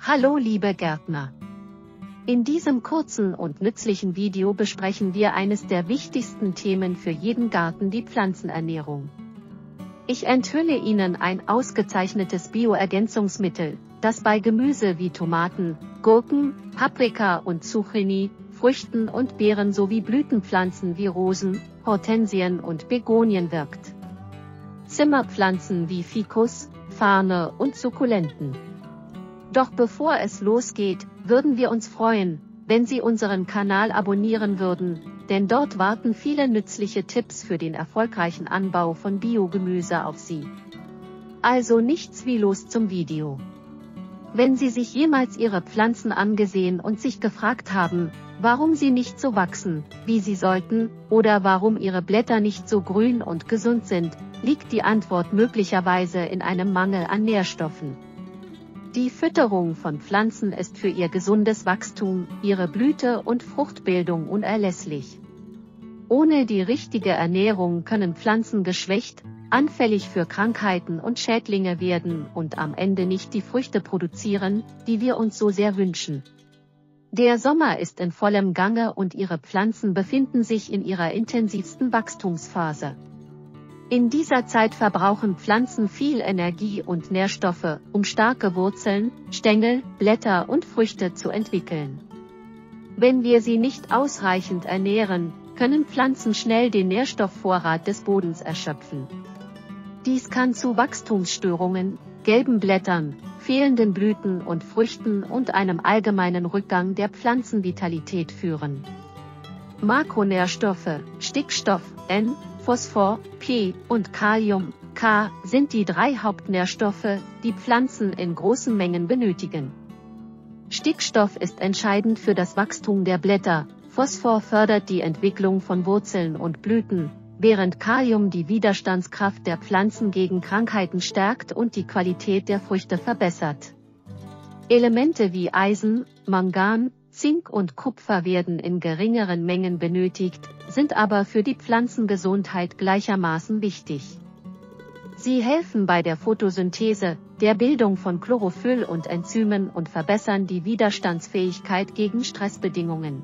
Hallo liebe Gärtner! In diesem kurzen und nützlichen Video besprechen wir eines der wichtigsten Themen für jeden Garten, die Pflanzenernährung. Ich enthülle Ihnen ein ausgezeichnetes Bioergänzungsmittel, das bei Gemüse wie Tomaten, Gurken, Paprika und Zucchini, Früchten und Beeren sowie Blütenpflanzen wie Rosen, Hortensien und Begonien wirkt. Zimmerpflanzen wie Ficus, Farne und Sukkulenten. Doch bevor es losgeht, würden wir uns freuen, wenn Sie unseren Kanal abonnieren würden, denn dort warten viele nützliche Tipps für den erfolgreichen Anbau von Biogemüse auf Sie. Also nichts wie los zum Video. Wenn Sie sich jemals Ihre Pflanzen angesehen und sich gefragt haben, warum sie nicht so wachsen, wie sie sollten, oder warum Ihre Blätter nicht so grün und gesund sind, liegt die Antwort möglicherweise in einem Mangel an Nährstoffen. Die Fütterung von Pflanzen ist für ihr gesundes Wachstum, ihre Blüte und Fruchtbildung unerlässlich. Ohne die richtige Ernährung können Pflanzen geschwächt, anfällig für Krankheiten und Schädlinge werden und am Ende nicht die Früchte produzieren, die wir uns so sehr wünschen. Der Sommer ist in vollem Gange und Ihre Pflanzen befinden sich in ihrer intensivsten Wachstumsphase. In dieser Zeit verbrauchen Pflanzen viel Energie und Nährstoffe, um starke Wurzeln, Stängel, Blätter und Früchte zu entwickeln. Wenn wir sie nicht ausreichend ernähren, können Pflanzen schnell den Nährstoffvorrat des Bodens erschöpfen. Dies kann zu Wachstumsstörungen, gelben Blättern, fehlenden Blüten und Früchten und einem allgemeinen Rückgang der Pflanzenvitalität führen. Makronährstoffe, Stickstoff, N, Phosphor, P und Kalium, K, sind die 3 Hauptnährstoffe, die Pflanzen in großen Mengen benötigen. Stickstoff ist entscheidend für das Wachstum der Blätter, Phosphor fördert die Entwicklung von Wurzeln und Blüten, während Kalium die Widerstandskraft der Pflanzen gegen Krankheiten stärkt und die Qualität der Früchte verbessert. Elemente wie Eisen, Mangan, Zink und Kupfer werden in geringeren Mengen benötigt, sind aber für die Pflanzengesundheit gleichermaßen wichtig. Sie helfen bei der Photosynthese, der Bildung von Chlorophyll und Enzymen und verbessern die Widerstandsfähigkeit gegen Stressbedingungen.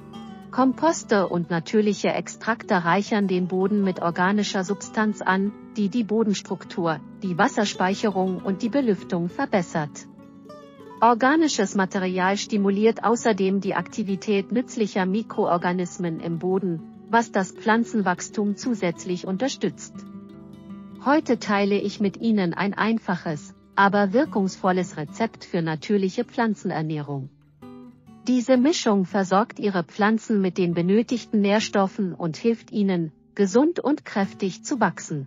Komposte und natürliche Extrakte reichern den Boden mit organischer Substanz an, die die Bodenstruktur, die Wasserspeicherung und die Belüftung verbessert. Organisches Material stimuliert außerdem die Aktivität nützlicher Mikroorganismen im Boden, was das Pflanzenwachstum zusätzlich unterstützt. Heute teile ich mit Ihnen ein einfaches, aber wirkungsvolles Rezept für natürliche Pflanzenernährung. Diese Mischung versorgt Ihre Pflanzen mit den benötigten Nährstoffen und hilft ihnen, gesund und kräftig zu wachsen.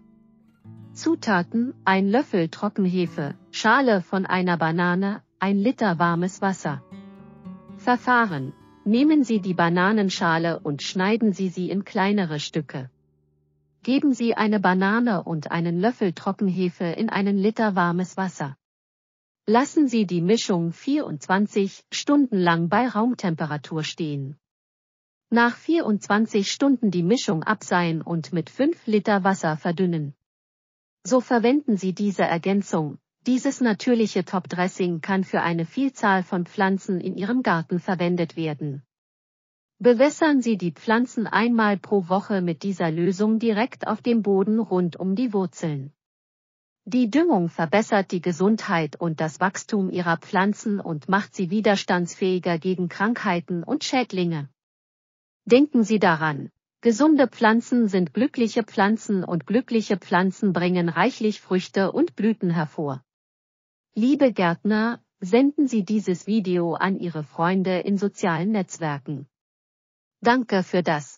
Zutaten: 1 Löffel Trockenhefe, Schale von einer Banane, 1 Liter warmes Wasser. Verfahren: Nehmen Sie die Bananenschale und schneiden Sie sie in kleinere Stücke. Geben Sie eine Banane und einen Löffel Trockenhefe in einen Liter warmes Wasser. Lassen Sie die Mischung 24 Stunden lang bei Raumtemperatur stehen. Nach 24 Stunden die Mischung abseihen und mit 5 Liter Wasser verdünnen. So verwenden Sie diese Ergänzung. Dieses natürliche Topdressing kann für eine Vielzahl von Pflanzen in Ihrem Garten verwendet werden. Bewässern Sie die Pflanzen einmal pro Woche mit dieser Lösung direkt auf dem Boden rund um die Wurzeln. Die Düngung verbessert die Gesundheit und das Wachstum Ihrer Pflanzen und macht sie widerstandsfähiger gegen Krankheiten und Schädlinge. Denken Sie daran, gesunde Pflanzen sind glückliche Pflanzen und glückliche Pflanzen bringen reichlich Früchte und Blüten hervor. Liebe Gärtner, senden Sie dieses Video an Ihre Freunde in sozialen Netzwerken. Danke für das